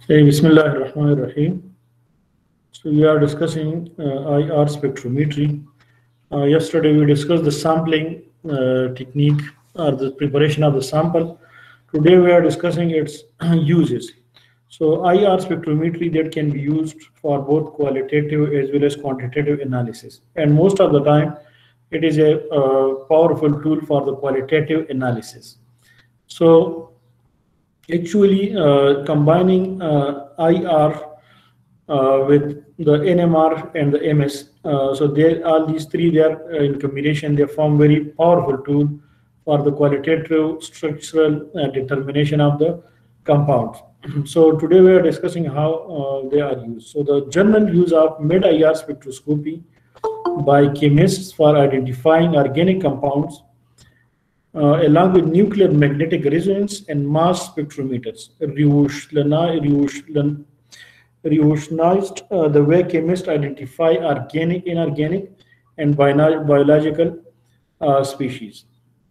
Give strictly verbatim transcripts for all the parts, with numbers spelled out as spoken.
Hey, Bismillahirrahmanirrahim. So we are discussing uh, I R spectrometry. Uh, yesterday we discussed the sampling uh, technique or the preparation of the sample. Today we are discussing its uses. So I R spectrometry that can be used for both qualitative as well as quantitative analysis. And most of the time, it is a uh, powerful tool for the qualitative analysis. So actually uh, combining uh, I R uh, with the N M R and the M S. Uh, so they all these three they are uh, in combination they form very powerful tool for the qualitative structural uh, determination of the compounds. So today we are discussing how uh, they are used. So the general use of mid-I R spectroscopy by chemists for identifying organic compounds uh, along with nuclear magnetic resonance and mass spectrometers, revolutionized revolutionized uh, the way chemists identify organic, inorganic, and bio- biological uh, species.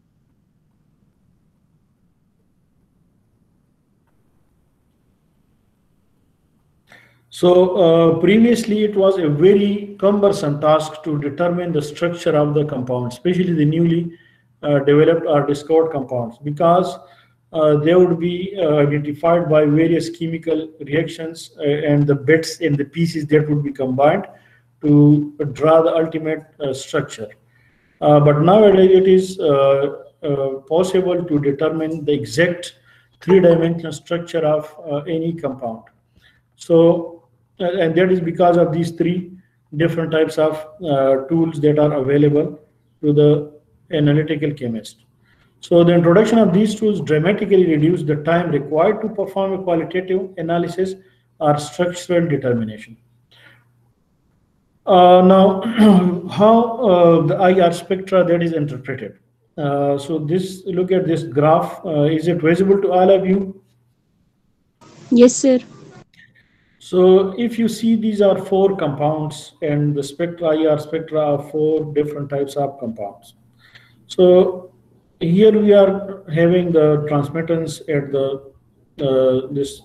So uh, previously it was a very cumbersome task to determine the structure of the compound, especially the newly uh, developed or discovered compounds, because uh, they would be uh, identified by various chemical reactions uh, and the bits and the pieces that would be combined to draw the ultimate uh, structure. Uh, but nowadays it is uh, uh, possible to determine the exact three-dimensional structure of uh, any compound. So, uh, and that is because of these three different types of uh, tools that are available to the analytical chemist. So the introduction of these tools dramatically reduced the time required to perform a qualitative analysis or structural determination. Uh, now, how uh, the I R spectra that is interpreted. Uh, so this look at this graph. Uh, is it visible to all of you? Yes, sir. So if you see these are four compounds and the spectra I R spectra are four different types of compounds. So here we are having the transmittance at the uh, this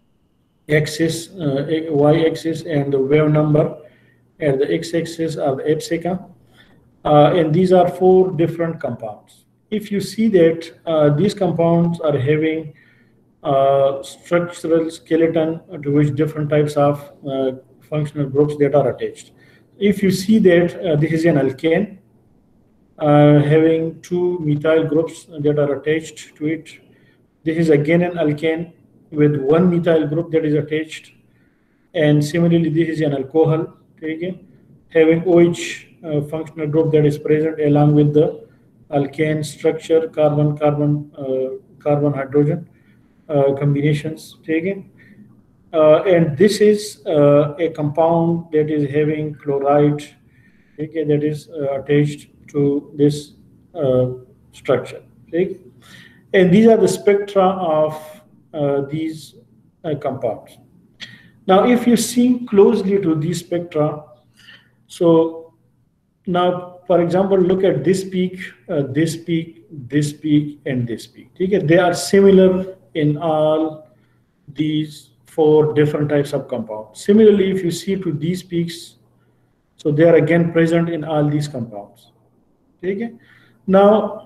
axis, uh, y-axis, and the wave number at the x-axis of the epsilon. Uh, and these are four different compounds. If you see that uh, these compounds are having uh, structural skeleton to which different types of uh, functional groups that are attached. If you see that uh, this is an alkane uh, having two methyl groups that are attached to it. This is again an alkane with one methyl group that is attached. And similarly, this is an alcohol, okay, having OH uh, functional group that is present along with the alkane structure, carbon, carbon, uh, carbon, hydrogen uh, combinations taken. Uh, and this is uh, a compound that is having chloride, okay, that is uh, attached to this uh, structure. Okay? And these are the spectra of uh, these uh, compounds. Now, if you see closely to these spectra, so now, for example, look at this peak, uh, this peak, this peak, and this peak. Okay? They are similar in all these four different types of compounds. Similarly, if you see to these peaks, so they are again present in all these compounds. Okay? Now,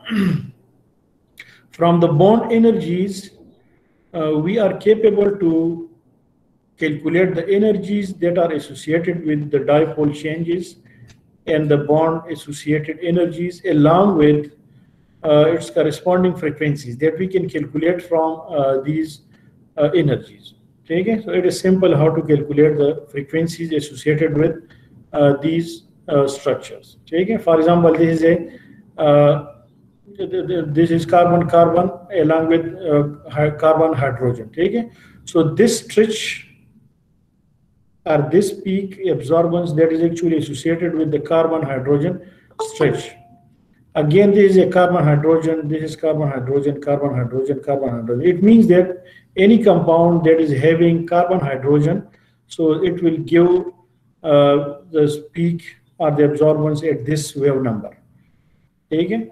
from the bond energies, uh, we are capable to calculate the energies that are associated with the dipole changes and the bond associated energies along with uh, its corresponding frequencies that we can calculate from uh, these uh, energies. Okay, so it is simple how to calculate the frequencies associated with uh, these uh, structures. Okay, for example, this is a uh, this is carbon carbon along with uh, carbon hydrogen. Okay, so this stretch or this peak absorbance that is actually associated with the carbon hydrogen stretch. Again, this is a carbon hydrogen, this is carbon hydrogen, carbon hydrogen, carbon hydrogen. It means that any compound that is having carbon hydrogen, so it will give uh, the peak or the absorbance at this wave number. Okay?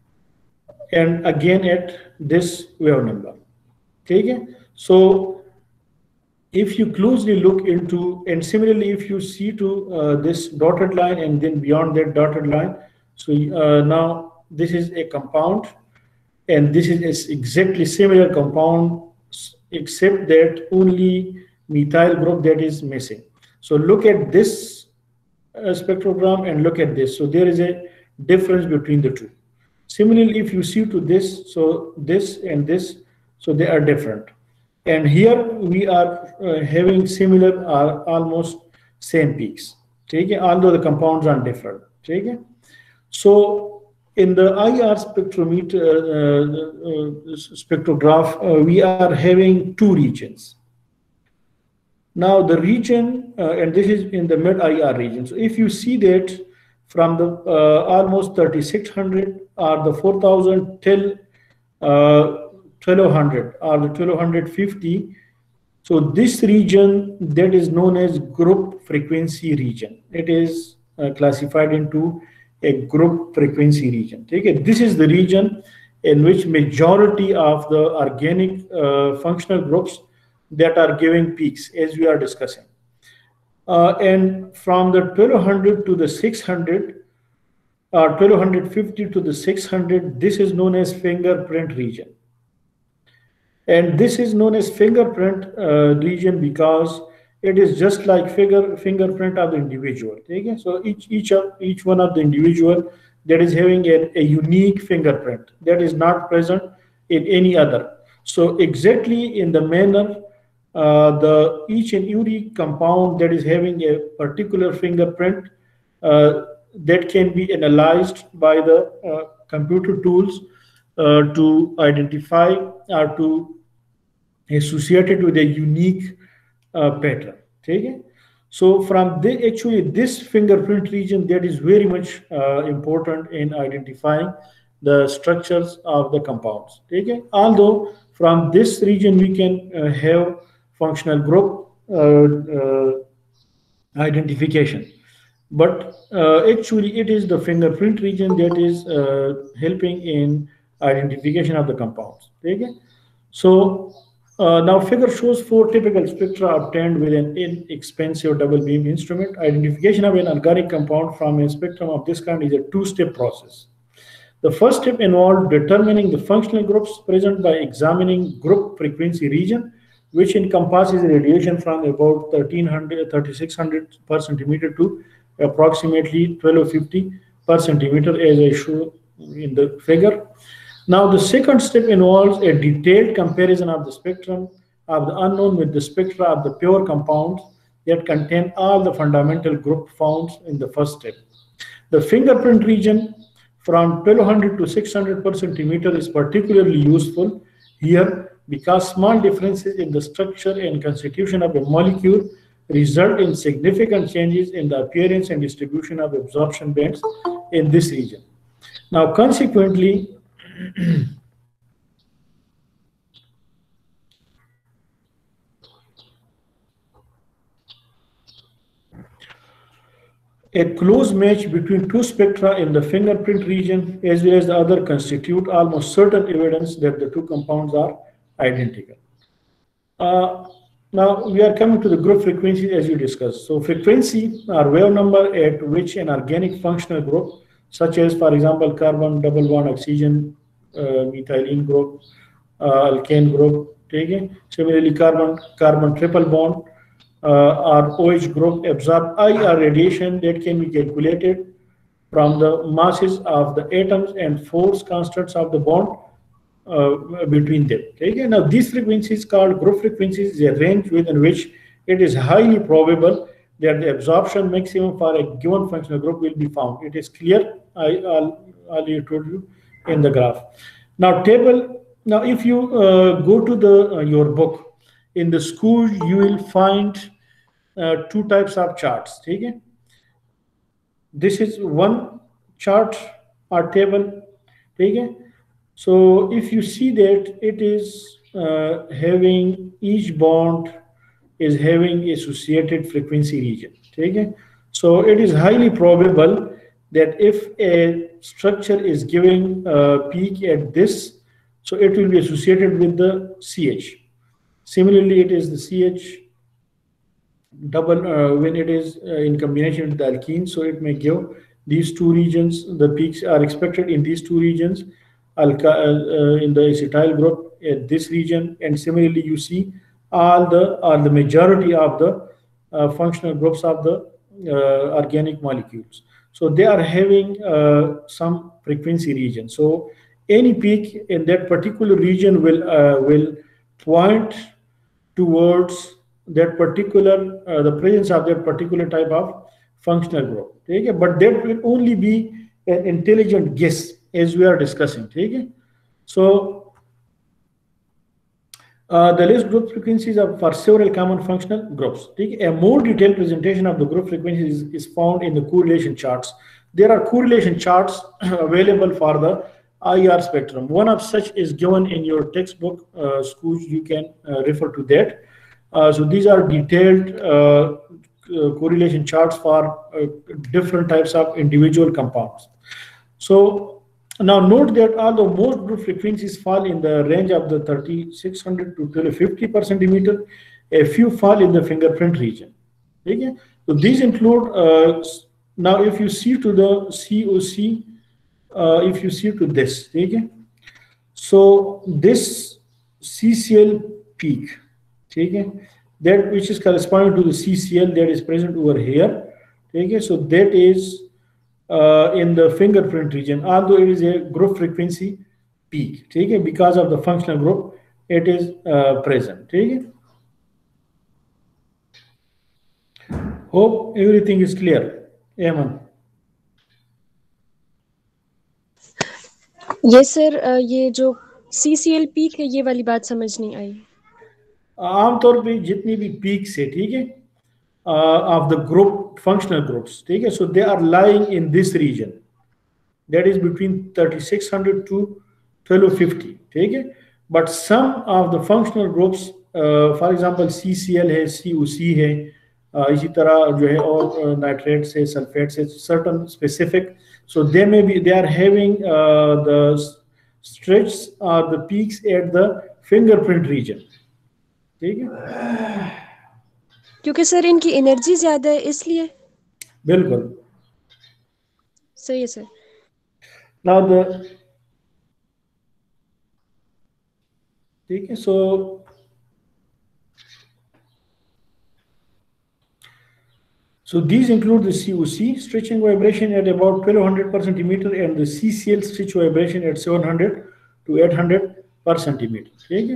And again at this wave number. Okay? So if you closely look into, and similarly, if you see to uh, this dotted line and then beyond that dotted line, so uh, now this is a compound, and this is exactly similar compound, except that only methyl group that is missing. So look at this uh, spectrogram and look at this. So there is a difference between the two. Similarly, if you see to this, so this and this, so they are different. And here we are uh, having similar or almost same peaks, okay? Although the compounds are different. Okay? So in the I R spectrometer uh, uh, spectrograph, uh, we are having two regions. Now the region, uh, and this is in the mid I R region. So if you see that from the uh, almost thirty-six hundred or the four thousand till uh, twelve hundred or the twelve fifty, so this region that is known as group frequency region. It is uh, classified into a group frequency region. Okay? This is the region in which majority of the organic uh, functional groups that are giving peaks, as we are discussing. Uh, and from the twelve hundred to the six hundred, or twelve fifty to the six hundred, this is known as fingerprint region. And this is known as fingerprint uh, region because it is just like figure fingerprint of the individual. Okay? So each each of each one of the individual that is having a, a unique fingerprint that is not present in any other. So exactly in the manner uh, the each and every compound that is having a particular fingerprint uh, that can be analyzed by the uh, computer tools uh, to identify or to associate it with a unique uh, pattern. Okay? So from the actually this fingerprint region that is very much uh, important in identifying the structures of the compounds. Okay? Although from this region we can uh, have functional group uh, uh, identification, but uh, actually it is the fingerprint region that is uh, helping in identification of the compounds. Okay? So uh, now figure shows four typical spectra obtained with an inexpensive double beam instrument. Identification of an organic compound from a spectrum of this kind is a two-step process. The first step involved determining the functional groups present by examining group frequency region, which encompasses radiation from about thirteen hundred, thirty-six hundred per centimeter to approximately twelve fifty per centimeter, as I show in the figure. Now, the second step involves a detailed comparison of the spectrum of the unknown with the spectra of the pure compounds that contain all the fundamental group found in the first step. The fingerprint region from twelve hundred to six hundred per centimeter is particularly useful here because small differences in the structure and constitution of a molecule result in significant changes in the appearance and distribution of absorption bands in this region. Now, consequently, a close match between two spectra in the fingerprint region as well as the other constitute almost certain evidence that the two compounds are identical. Uh, now we are coming to the group frequencies as you discussed. So frequency are wave number at which an organic functional group, such as for example carbon double bond oxygen, uh, methylene group, uh, alkane group, okay? Similarly carbon carbon triple bond uh, or OH group absorb I R radiation that can be calculated from the masses of the atoms and force constants of the bond uh, between them. Okay? Now these frequencies called group frequencies is a range within which it is highly probable that the absorption maximum for a given functional group will be found. It is clear, I already told you in the graph. Now table, now if you uh, go to the uh, your book, in the school you will find uh, two types of charts. Okay? This is one chart or table. Okay? So if you see that it is uh, having each bond is having associated frequency region. Okay? So it is highly probable that if a structure is giving a peak at this, so it will be associated with the C H. Similarly, it is the C H double uh, when it is uh, in combination with the alkene, so it may give these two regions. The peaks are expected in these two regions, alka, uh, uh, in the acetyl group at this region, and similarly you see all the or the majority of the uh, functional groups of the uh, organic molecules. So they are having uh, some frequency region. So any peak in that particular region will uh, will point towards that particular uh, the presence of that particular type of functional group. Okay? But that will only be an intelligent guess as we are discussing. Okay? So uh, the list group frequencies are for several common functional groups. Okay? A more detailed presentation of the group frequencies is, is found in the correlation charts. There are correlation charts available for the I R spectrum. One of such is given in your textbook, uh, schools. You can uh, refer to that. Uh, so these are detailed uh, uh, correlation charts for uh, different types of individual compounds. So now note that although most group frequencies fall in the range of the thirty-six hundred to twelve fifty per centimeter, a few fall in the fingerprint region. Okay? So these include, uh, now if you see to the C O C, uh, if you see to this, okay? So this C C L peak, okay, that which is corresponding to the C C L that is present over here, okay, so that is uh, in the fingerprint region, although it is a group frequency peak, okay, because of the functional group it is uh, present. Okay. Hope everything is clear. Amen. Yes sir, uh, ये जो C C L peak है ये वाली बात समझ नहीं आई. आमतौर पे जितनी भी peaks है, ठीक है, of the group functional groups, ठीक है, so they are lying in this region, that is between thirty-six hundred to twelve fifty, ठीक है, but some of the functional groups, uh, for example C C L है, C O C है, uh, इसी तरह जो है और nitrates है, sulfates है, certain specific, so they may be, they are having uh, the stretches or the peaks at the fingerprint region. ठीक है, क्योंकि सर इनकी एनर्जी ज्यादा है इसलिए. बिल्कुल सही है सर. now the ठीक है, so so these include the C O C stretching vibration at about twelve hundred per centimeter and the C C L stretch vibration at seven hundred to eight hundred per centimeter. Okay.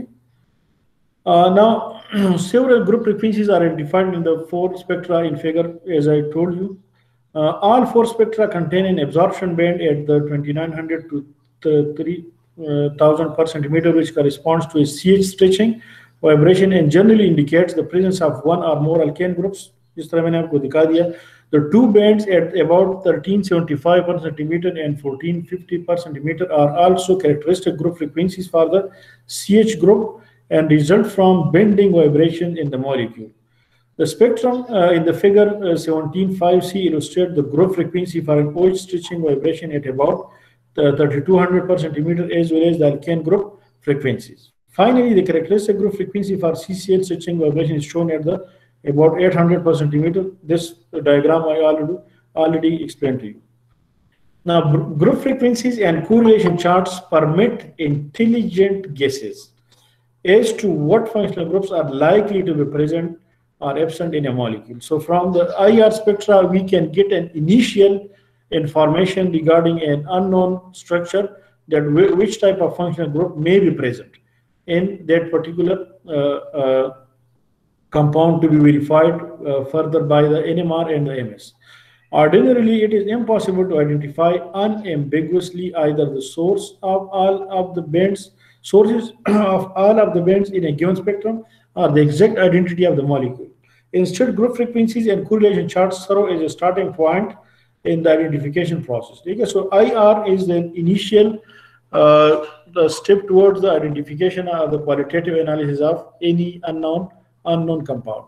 Uh, now, several group frequencies are defined in the four spectra in figure, as I told you. Uh, all four spectra contain an absorption band at the twenty-nine hundred to three thousand per centimeter, which corresponds to a C H stretching vibration and generally indicates the presence of one or more alkane groups. जिस तरह मैंने आपको दिखा दिया, the two bands at about thirteen seventy-five per centimeter and fourteen fifty per centimeter are also characteristic group frequencies for the C H group and result from bending vibration in the molecule. The spectrum uh, in the figure uh, seventeen five C illustrates the group frequency for an OH stretching vibration at about thirty-two hundred per centimeter as well as the alkane group frequencies. Finally, the characteristic group frequency for C C L stretching vibration is shown at the about eight hundred per centimeter. This diagram I already, already explained to you. Now, group frequencies and correlation charts permit intelligent guesses as to what functional groups are likely to be present or absent in a molecule. So from the I R spectra, we can get an initial information regarding an unknown structure that which type of functional group may be present in that particular uh, uh, compound to be verified uh, further by the N M R and the M S. Ordinarily, it is impossible to identify unambiguously either the source of all of the bands, sources of all of the bands in a given spectrum, or the exact identity of the molecule. Instead, group frequencies and correlation charts serve as a starting point in the identification process. Okay, so I R is the initial uh, the step towards the identification of the qualitative analysis of any unknown unknown compound.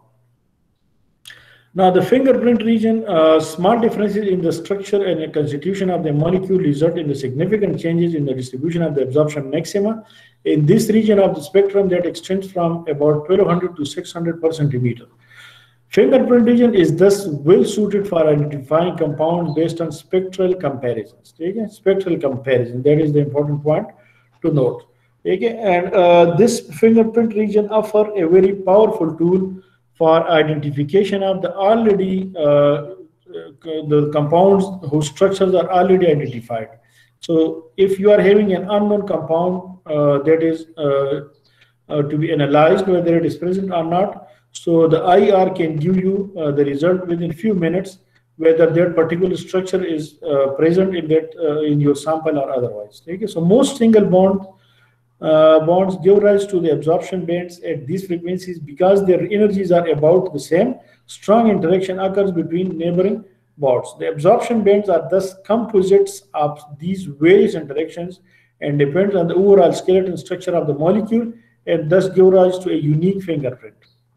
Now, the fingerprint region, uh, small differences in the structure and the constitution of the molecule result in the significant changes in the distribution of the absorption maxima in this region of the spectrum that extends from about twelve hundred to six hundred per centimeter. Fingerprint region is thus well suited for identifying compounds based on spectral comparisons. Okay? Spectral comparison, that is the important point to note. Okay? And uh, this fingerprint region offers a very powerful tool for identification of the already uh, the compounds whose structures are already identified. So if you are having an unknown compound uh, that is uh, uh, to be analyzed, whether it is present or not, so the I R can give you uh, the result within few minutes, whether that particular structure is uh, present in that uh, in your sample or otherwise. Okay, so most single bond uh, bonds give rise to the absorption bands at these frequencies because their energies are about the same. Strong interaction occurs between neighboring bonds. The absorption bands are thus composites of these various interactions and depends on the overall skeleton structure of the molecule and thus give rise to a unique fingerprint.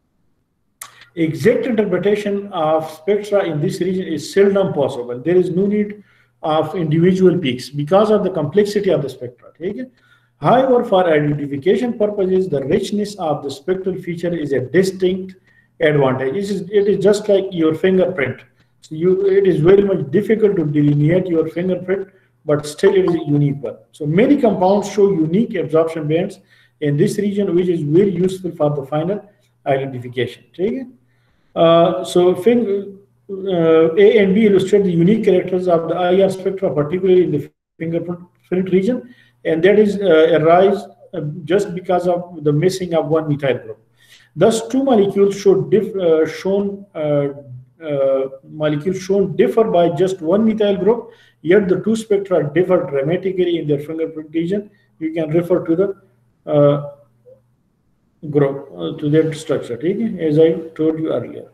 Exact interpretation of spectra in this region is seldom possible. There is no need of individual peaks because of the complexity of the spectra. Okay? However, for identification purposes, the richness of the spectral feature is a distinct advantage. It is, it is just like your fingerprint. So you, it is very much difficult to delineate your fingerprint, but still it is a unique one. So many compounds show unique absorption bands in this region, which is very useful for the final identification. Okay? Uh, so fin uh, A and B illustrate the unique characters of the I R spectra, particularly in the fingerprint region, and that is uh, arise uh, just because of the missing of one methyl group. Thus, two molecules should dif uh, shown uh, uh, molecules shown differ by just one methyl group, yet the two spectra differ dramatically in their fingerprint region. You can refer to the uh, group uh, to that structure, okay? As I told you earlier.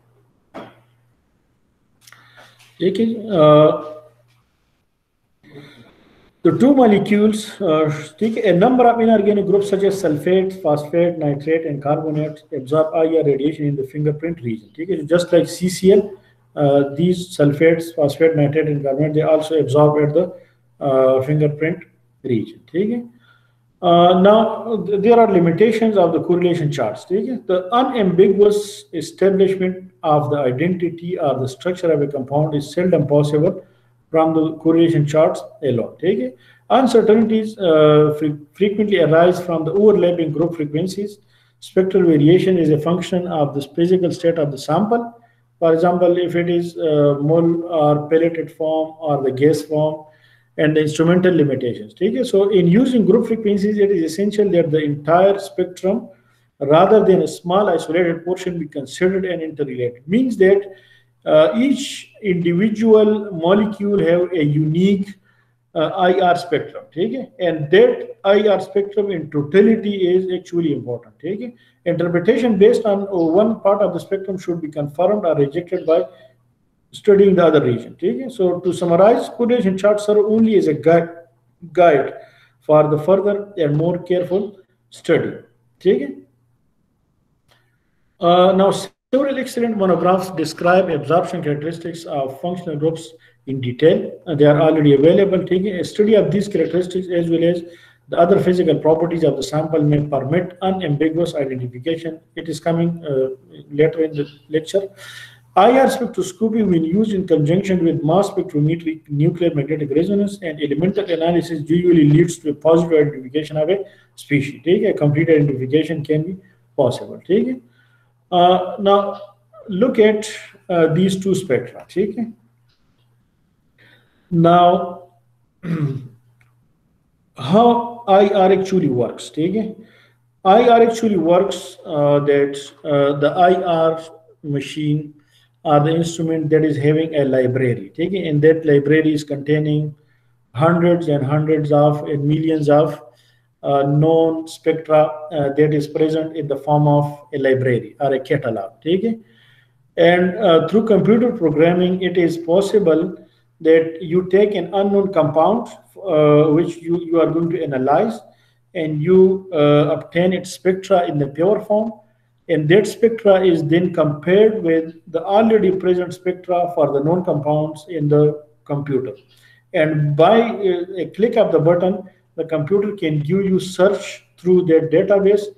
Okay, uh, the two molecules uh, take a number of inorganic groups such as sulfate, phosphate, nitrate, and carbonate absorb I R radiation in the fingerprint region. Okay, just like C C L, uh, these sulfates, phosphate, nitrate, and carbonate, they also absorb at the uh, fingerprint region. Okay. Uh, now, there are limitations of the correlation charts. The unambiguous establishment of the identity or the structure of a compound is seldom possible from the correlation charts alone. Uncertainties uh, fre frequently arise from the overlapping group frequencies. Spectral variation is a function of the physical state of the sample. For example, if it is uh, mole or pelleted form or the gas form, and the instrumental limitations. Okay? So in using group frequencies, it is essential that the entire spectrum, rather than a small isolated portion, be considered and interrelated. Means that uh, each individual molecule have a unique uh, I R spectrum. Okay? And that I R spectrum in totality is actually important. Okay? Interpretation based on one part of the spectrum should be confirmed or rejected by studying the other region. Okay? So to summarize, correlation charts serve only as a guide, guide for the further and more careful study. Okay? Uh, now, several excellent monographs describe absorption characteristics of functional groups in detail. Uh, they are already available. Taking a study of these characteristics as well as the other physical properties of the sample may permit unambiguous identification. It is coming uh, later in the lecture. I R spectroscopy, when used in conjunction with mass spectrometry, nuclear magnetic resonance, and elemental analysis, usually leads to a positive identification of a species. Take a complete identification can be possible. Take it. Uh, now, look at uh, these two spectra. Take it. Now, how I R actually works? Take it. I R actually works uh, that uh, the I R machine are the instrument that is having a library. Okay? And that library is containing hundreds and hundreds of and millions of uh, known spectra uh, that is present in the form of a library or a catalog. Okay? And uh, through computer programming, it is possible that you take an unknown compound uh, which you, you are going to analyze, and you uh, obtain its spectra in the pure form. And that spectra is then compared with the already present spectra for the known compounds in the computer. And by a click of the button, the computer can give you search through that database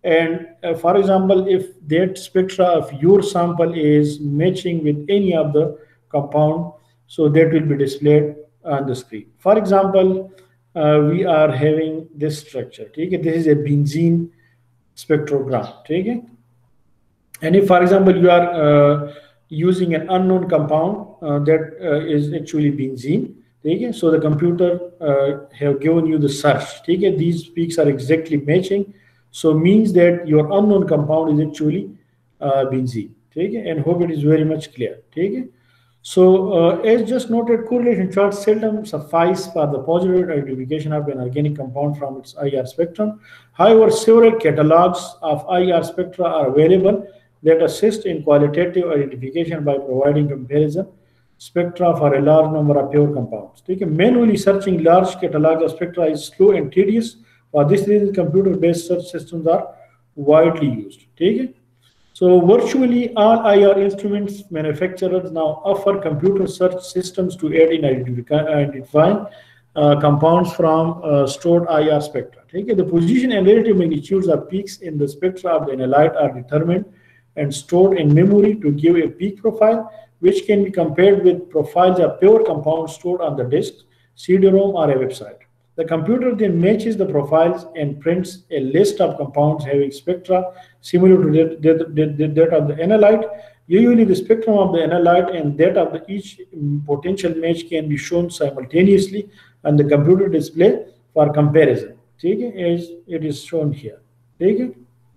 And uh, for example, if that spectra of your sample is matching with any of the compound, so that will be displayed on the screen. For example, uh, we are having this structure. Okay? This is a benzene spectrogram. Okay? And if, for example, you are uh, using an unknown compound uh, that uh, is actually benzene, okay? So the computer uh, have given you the search. Okay? These peaks are exactly matching. So means that your unknown compound is actually uh, benzene. Okay? And hope it is very much clear. Okay? So, uh, as just noted, correlation charts seldom suffice for the positive identification of an organic compound from its I R spectrum. However, several catalogs of I R spectra are available that assist in qualitative identification by providing comparison spectra for a large number of pure compounds. Okay. Manually searching large catalogs of spectra is slow and tedious. For this reason, computer-based search systems are widely used. Okay. So virtually all I R instruments manufacturers now offer computer search systems to aid in identifying uh, compounds from uh, stored I R spectra. Okay? The position and relative magnitudes of peaks in the spectra of the analyte are determined and stored in memory to give a peak profile, which can be compared with profiles of pure compounds stored on the disk, C D-ROM, or a website. The computer then matches the profiles and prints a list of compounds having spectra similar to that, that, that, that of the analyte. Usually the spectrum of the analyte and that of the each potential match can be shown simultaneously on the computer display for comparison. Okay, as it is shown here. Okay.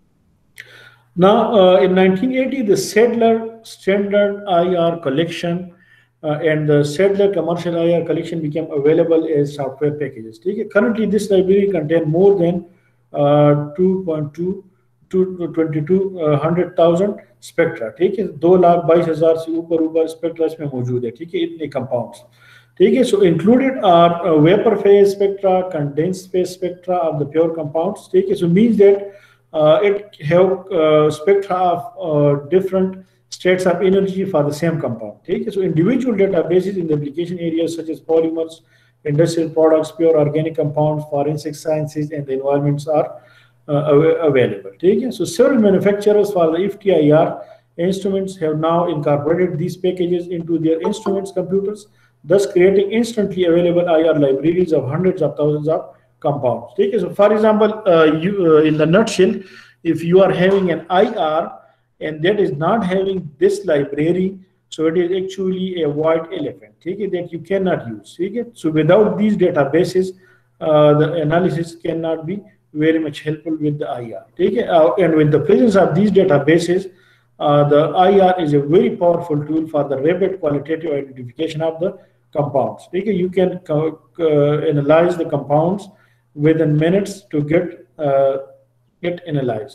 Now, uh, in nineteen eighty, the Sadler Standard I R collection uh, and the Sadler Commercial I R collection became available as software packages. Okay? Currently, this library contains more than uh, two point two to twenty-two hundred thousand spectra. ठीक है, दो लाख बाईस हजार से ऊपर ऊपर spectra इसमें मौजूद है. ठीक है, इतने compounds. ठीक है, so included are uh, vapor phase spectra, condensed phase spectra of the pure compounds. ठीक है, so means that uh, it have uh, spectra of uh, different states of energy for the same compound. Okay? So individual databases in the application areas such as polymers, industrial products, pure organic compounds, forensic sciences, and the environments are uh, available. Okay? So several manufacturers for the F T I R instruments have now incorporated these packages into their instruments computers, thus creating instantly available I R libraries of hundreds of thousands of compounds. Okay? So for example, uh, you, uh, in the nutshell, if you are having an I R and that is not having this library, so it is actually a white elephant, okay, that you cannot use. Okay? So without these databases, uh, the analysis cannot be very much helpful with the I R. Okay? Uh, and with the presence of these databases, uh, the I R is a very powerful tool for the rapid qualitative identification of the compounds. Okay? You can uh, analyze the compounds within minutes to get uh, it analyzed.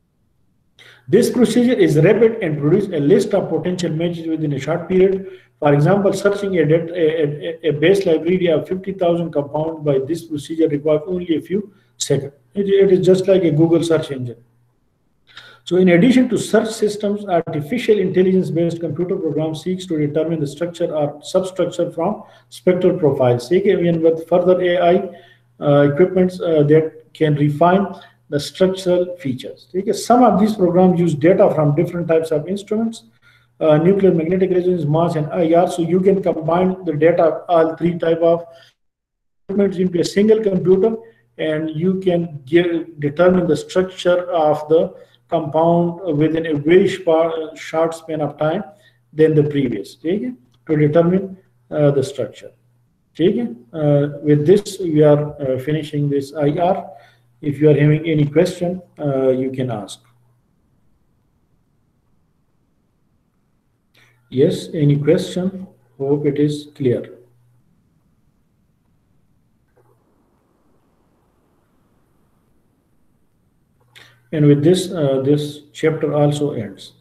This procedure is rapid and produces a list of potential matches within a short period. For example, searching a, a, a base library of fifty thousand compounds by this procedure requires only a few seconds. It, it is just like a Google search engine. So in addition to search systems, artificial intelligence-based computer program seeks to determine the structure or substructure from spectral profiles. Even with further A I uh, equipments uh, that can refine the structural features. Okay? Some of these programs use data from different types of instruments, uh, nuclear magnetic resonance, mass, and I R. So you can combine the data of all three type of instruments into a single computer, and you can give, determine the structure of the compound within a very short span of time than the previous. Okay? To determine uh, the structure. Okay? Uh, with this, we are uh, finishing this I R. If you are having any question, uh, you can ask. Yes, any question? Hope it is clear. And with this, uh, this chapter also ends.